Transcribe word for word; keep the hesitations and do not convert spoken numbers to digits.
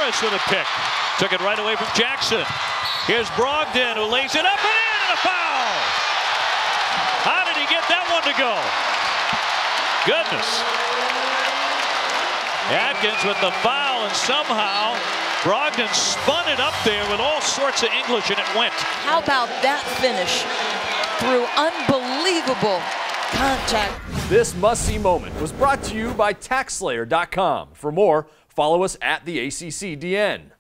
Thomas with a pick. Took it right away from Jackson. Here's Brogdon who lays it up and in, and a foul. How did he get that one to go? Goodness. Atkins with the foul, and somehow Brogdon spun it up there with all sorts of English, and it went. How about that finish through unbelievable contact? This must-see moment was brought to you by tax slayer dot com. For more, follow us at the A C C D N.